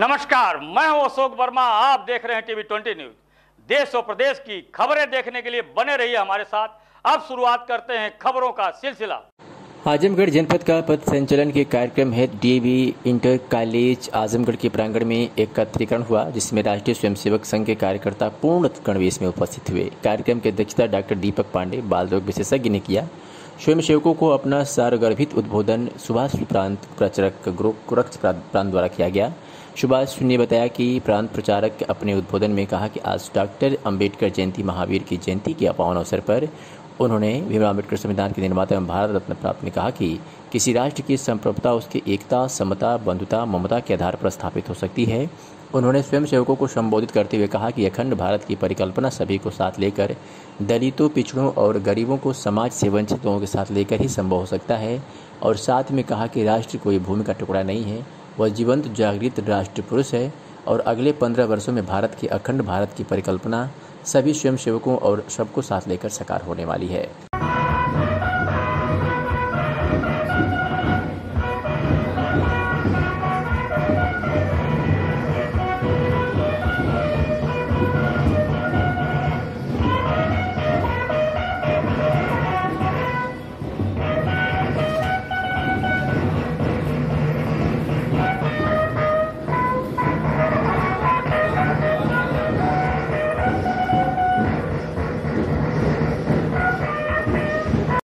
नमस्कार, मैं हूं अशोक वर्मा। आप देख रहे हैं टीवी 20 न्यूज। देश और प्रदेश की खबरें देखने के लिए बने रहिए हमारे साथ। अब शुरुआत करते हैं खबरों का सिलसिला। आजमगढ़ जनपद का पथ संचलन के कार्यक्रम हेतु डीएवी इंटर कॉलेज आजमगढ़ के प्रांगण में एकत्रीकरण हुआ, जिसमें राष्ट्रीय स्वयंसेवक संघ के कार्यकर्ता पूर्ण गणवेश में उपस्थित हुए। कार्यक्रम की अध्यक्षता डॉक्टर दीपक पांडे, बाल रोग विशेषज्ञ ने किया। स्वयंसेवकों को अपना सारगर्भित उद्बोधन सुभाष प्रांत प्रचारक गोरक्ष प्रांत द्वारा किया गया। सुभाष ने बताया कि प्रांत प्रचारक अपने उद्बोधन में कहा कि आज डॉक्टर अंबेडकर जयंती, महावीर की जयंती के पावन अवसर पर उन्होंने भीमराव अम्बेडकर संविधान के निर्माता एवं भारत रत्न प्राप्त में कहा कि किसी राष्ट्र की संप्रभुता उसकी एकता, समता, बंधुता, ममता के आधार पर स्थापित हो सकती है। उन्होंने स्वयंसेवकों को संबोधित करते हुए कहा कि अखंड भारत की परिकल्पना सभी को साथ लेकर, दलितों, पिछड़ों और गरीबों को समाज से वंचित लोगों के साथ लेकर ही संभव हो सकता है। और साथ में कहा कि राष्ट्र कोई भूमि का टुकड़ा नहीं है, वह जीवंत जागृत राष्ट्र पुरुष है और अगले 15 वर्षों में भारत की अखंड भारत की परिकल्पना सभी स्वयंसेवकों और सबको साथ लेकर साकार होने वाली है।